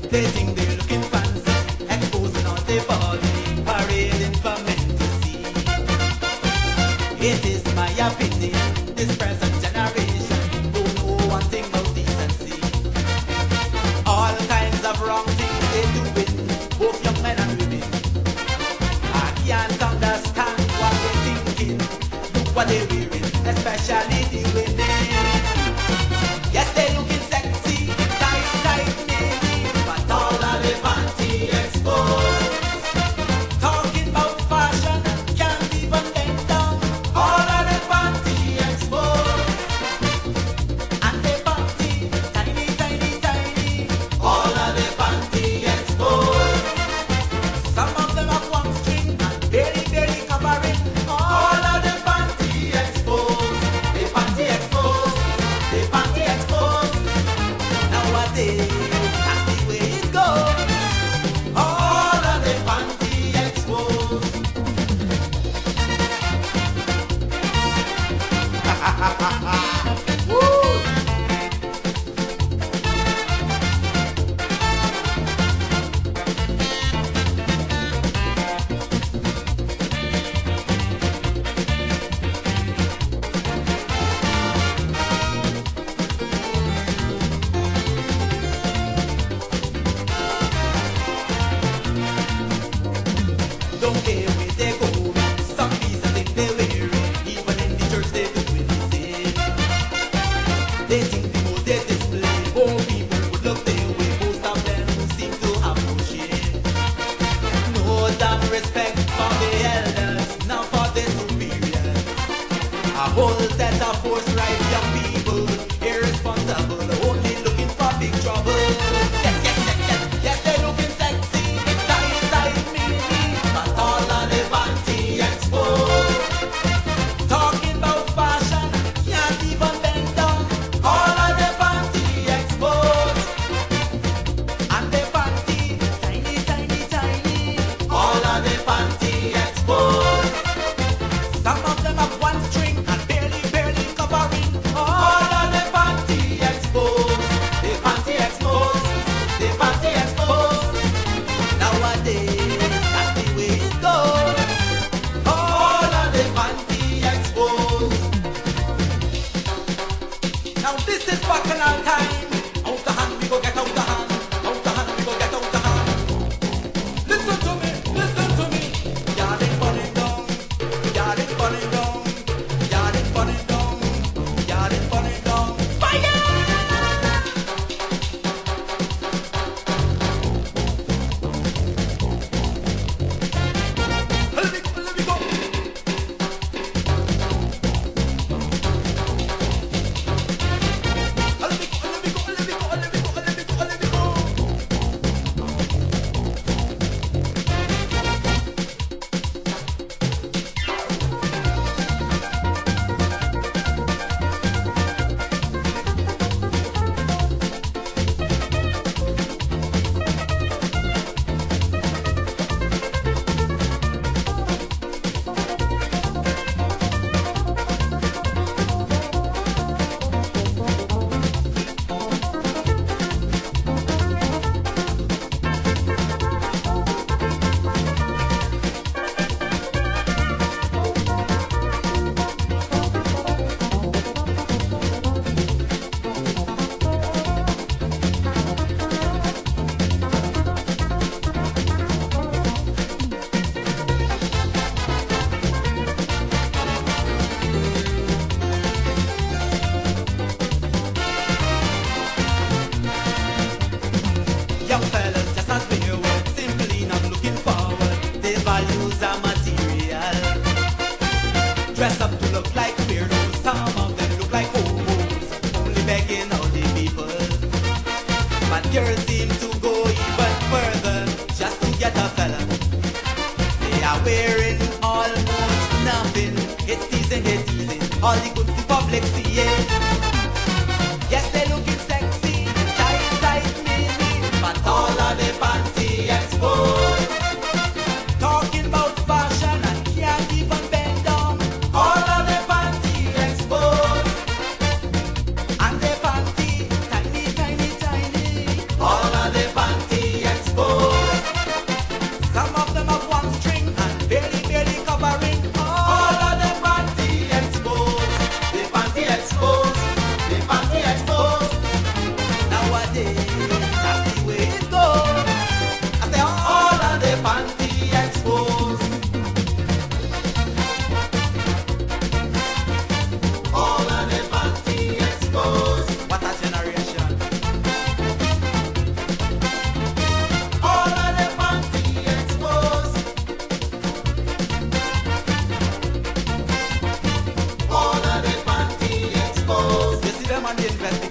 They think they're looking fancy, exposing all their body, parading for men to see. It is my opinion, this present generation don't know one thing about decency. All kinds of wrong things they doing, both young men and women. I can't understand what they're thinking, look what they're wearing, especially the women. Yes, they looking sexy, tight, tight, maybe, but all of the panty exposed. Talking about fashion, can't even bend down, all of the panty exposed. And the panty, tiny, tiny, tiny, all of the panty exposed. Some of them have one string and barely, barely covering, all of the panty exposed. The panty exposed, the panty exposed. Nowadays, that's the way it goes. All of the panty exposed. Woo! Don't care where they go, some piece of thing they wear, even in the church they do the same. They think the more they display, more people would look their way. Most of them seem to have no shame. No damn respect for the elders, not for the superiors. A whole set of forthright young people, irresponsible, only looking for big trouble. Yes, yes, yes, yes, yes, they're looking sexy, tight, tight, maybe, but all of the panty exposed. Talking about fashion, can't even bend down, all of the panty exposed. And the panty, tiny, tiny, tiny, all of the panty exposed. Some of them have one string and barely, barely covering, all of the panty exposed. The panty exposed, the panty exposed. Nowadays, that's the way it goes. All of the panty exposed. Now this is bacchanal time. Out the hand we go get out the hand. Out the hand we go get out the hand. Listen to me, listen to me. Yard is burning down. Yard is burning down. Yard is burning down. Yard is burning down. Fire! Let me go, let me go. Let me go, let me go. and the investigation.